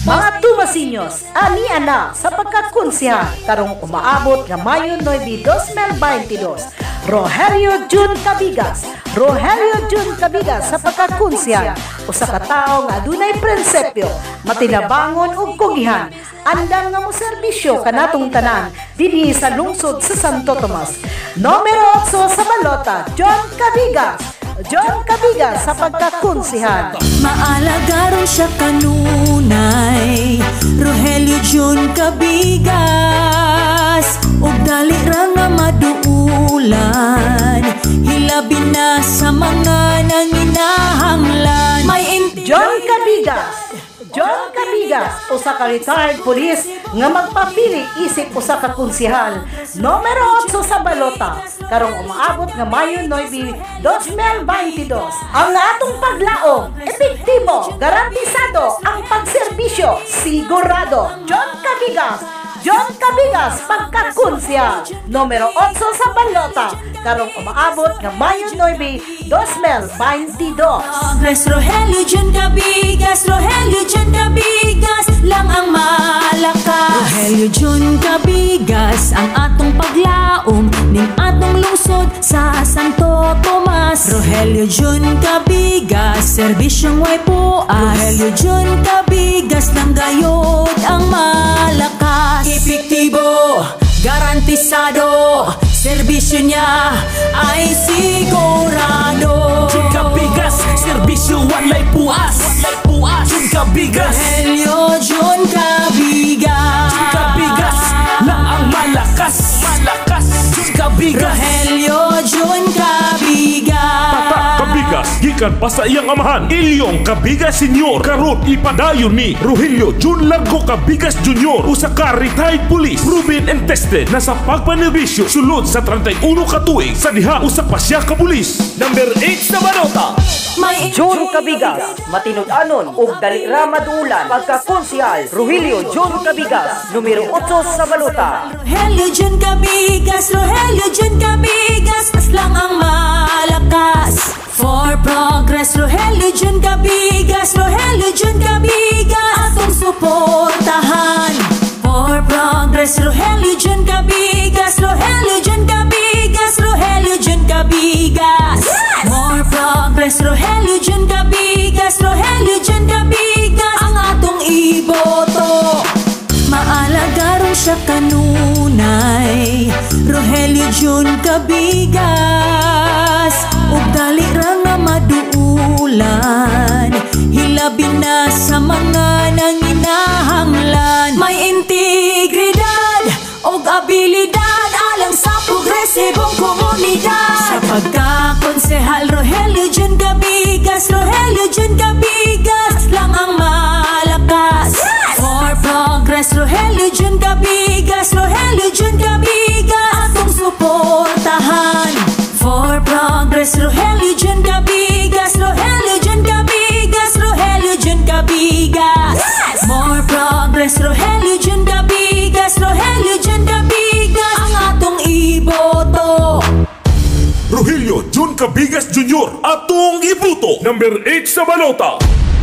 Mga tumasinyos, ani ana sa pagkakunsihan karong umaabot nga Mayo 9, 2022. Rogelio Jun Cabigas sa pagkakunsihan, usa ka tawo nga adunay prinsipyo, matinabangon ug kugihan, andam nga mo serbisyo kanatong tanan dinhi sa lungsod sa Santo Tomas. Numero 8 sa balota, John Cabigas sa pagkakunsihan. Maalagaron siya kanunay, Rogelio Jun Cabigas, ug dali ra nga maduulan, hilabi na sa mga nanginahanglan. John Cabigas, usa ka retired police nga magpapili isip usa ka konsehal. Numero 8 sa balota, karong umaabot nga Mayo 9, 2022. Ang atong paglaom, epektibo, garantisado ang pagserbisyo, sigurado. John Cabigas, pagkakunsiya. Numero 8 sa balota, karong umaabot nga Mayo 9, 2022. Rogelio Jun Cabigas lang ang malakas. Rogelio Jun Cabigas, ang atong paglaom ning atong lungsod sa Santo Tomas. Rogelio Jun Cabigas, serbisyong way puas. Rogelio Jun Cabigas, lang gayod ang malakas. Epektibo, garantisado, serbisyo niya ay sigurado. Jun Cabigas, serbisyo walay puas. Jun Cabigas, Rogelio Jun Cabigas, Jun Cabigas, lang ang malakas. Jun Cabigas, Rogelio Jun Cabigas. Cabigas, gikan pa sa iyang amahan, Ilyong Cabigas Senior. Karon ipadayon ni Rogelio Jun Largo Cabigas Jr. Usa ka retired police, proven and tested na sa pagpanerbisyo sulod sa 31 ka tuig sa diha usa pa siya ka pulis. Number 8 sa balota, John Cabigas, matinud-anon ug dali ra maduulan, pagkakonsyal. Rogelio Jun Cabigas, numero 8 sa balota. Rogelio Jun Cabigas lang ang malakas. For progress, Rogelio Jun Cabigas, atong suportahan. For progress, Rogelio Jun Cabigas, more progress, Rogelio Jun Cabigas, ang atong iboto. Maalagaron siya kanunay, Rogelio Jun Cabigas, ug dali ra nga maduulan, hilabi na sa mga nanginahanglan. May integridad ug abilidad alang sa progresibong komunidad. Sa pagkakonsehal, Rogelio Jun Cabigas lang ang malakas. For progress, Rogelio Jun Cabigas, atong suportahan. For progress, Rogelio Jun Cabigas, more progress, Rogelio Jun Cabigas, ang atong iboto. Rogelio Jun Cabigas Jr. atong iboto. Number 8 sa balota,